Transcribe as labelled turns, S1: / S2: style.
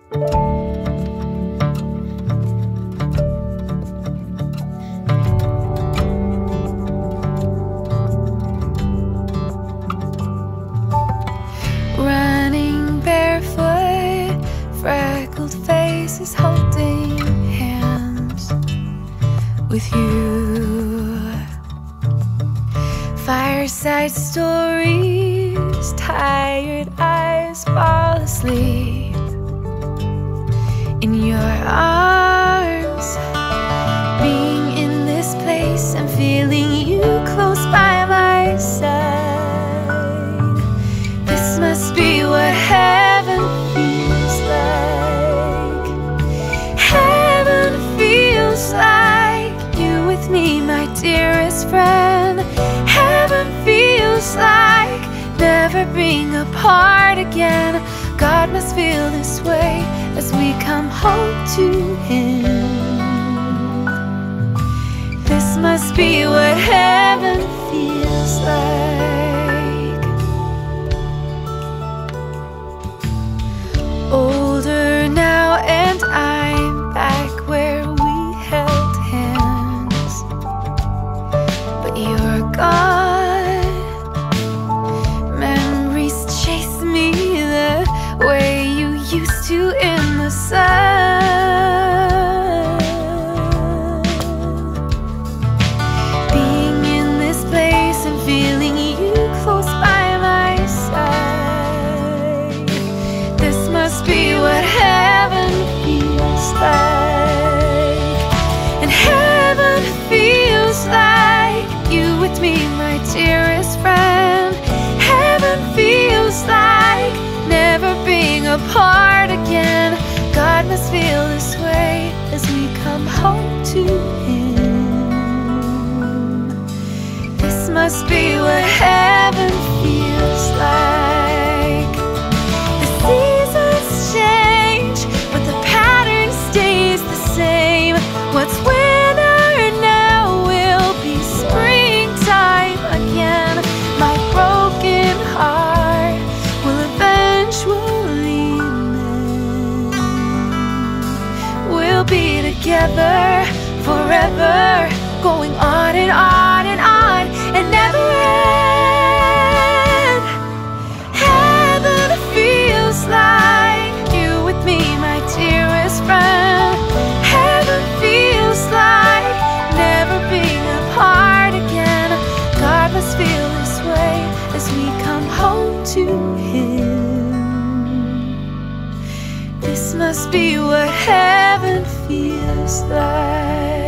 S1: Running barefoot, freckled faces holding hands with you. Fireside stories, tired eyes fall asleep in your arms. Being in this place and feeling you close by my side. This must be what heaven feels like. Heaven feels like you with me, my dearest friend. Heaven feels like never being apart again. God must feel this way as we come home to Him. This must be what heaven feels like. Older now and I'm back where we held hands, but you're gone. Memories chase me the way you used to in the sun. Being in this place and feeling you close by my side. This must be what heaven feels like. And heaven feels like you with me, my dearest friend. Heaven feels like never being apart again. God must feel this way as we come home to Him. This must be what heaven feels like. The seasons change, but the pattern stays the same. What's winter now will be springtime again. My broken heart will eventually mend. We'll be together forever, going on and on and on and never end. Heaven feels like you with me, my dearest friend. Heaven feels like never being apart again. God must feel this way as we come home to Him. This must be what heaven feels like.